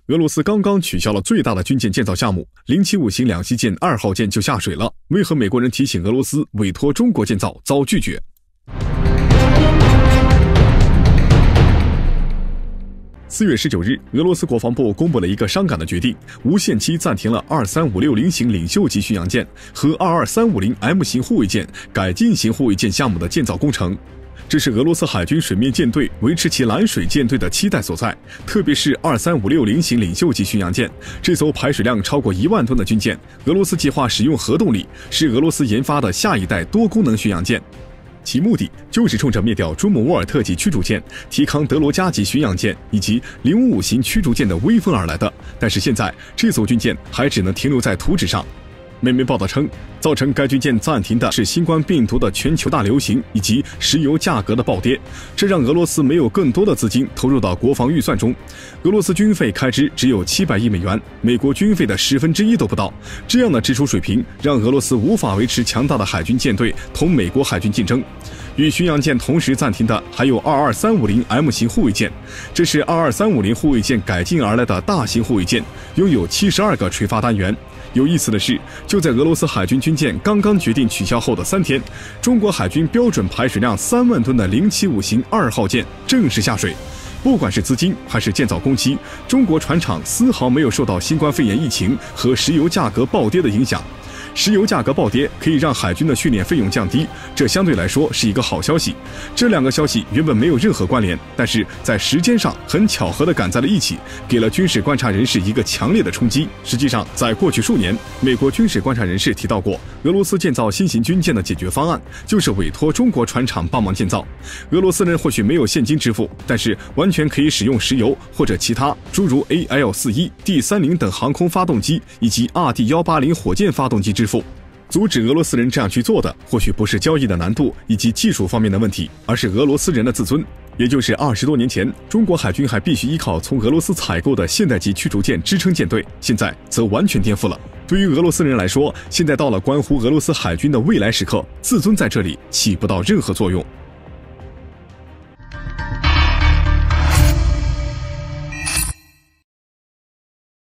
俄罗斯刚刚取消了最大的军舰建造项目075型两栖舰2号舰就下水了，为何美国人提醒俄罗斯委托中国建造遭拒绝？4月19日，俄罗斯国防部公布了一个伤感的决定，无限期暂停了23560型领袖级巡洋舰和22350M 型护卫舰改进型护卫舰项目的建造工程。这是俄罗斯海军水面舰队维持其蓝水舰队的期待所在，特别是23560型领袖级巡洋舰，这艘排水量超过1万吨的军舰，俄罗斯计划使用核动力，是俄罗斯研发的下一代多功能巡洋舰。其目的就是冲着灭掉朱姆沃尔特级驱逐舰、提康德罗加级巡洋舰以及055型驱逐舰的威风而来的。但是现在这艘军舰还只能停留在图纸上。美媒报道称，造成该军舰暂停的是新冠病毒的全球大流行以及石油价格的暴跌，这让俄罗斯没有更多的资金投入到国防预算中。俄罗斯军费开支只有700亿美元，美国军费的1/10都不到。这样的支出水平让俄罗斯无法维持强大的海军舰队同美国海军竞争。与巡洋舰同时暂停的还有22350M 型护卫舰，这是22350护卫舰改进而来的大型护卫舰，拥有72个垂发单元。有意思的是，就在俄罗斯海军军舰刚刚决定取消后的3天，中国海军标准排水量3万吨的075型2号舰正式下水。不管是资金还是建造工期，中国船厂丝毫没有受到新冠肺炎疫情和石油价格暴跌的影响。石油价格暴跌可以让海军的训练费用降低，这相对来说是一个好消息。这两个消息原本没有任何关联，但是在时间上很巧合地赶在了一起，给了军事观察人士一个强烈的冲击。实际上，在过去数年，美国军事观察人士提到过，俄罗斯建造新型军舰的解决方案就是委托中国船厂帮忙建造。俄罗斯人或许没有现金支付，但是完全可以使用石油或者其他诸如 AL41、D30等航空发动机以及 RD180火箭发动机支付。阻止俄罗斯人这样去做的，或许不是交易的难度以及技术方面的问题，而是俄罗斯人的自尊。也就是20多年前，中国海军还必须依靠从俄罗斯采购的现代级驱逐舰支撑舰队，现在则完全颠覆了。对于俄罗斯人来说，现在到了关乎俄罗斯海军的未来时刻，自尊在这里起不到任何作用。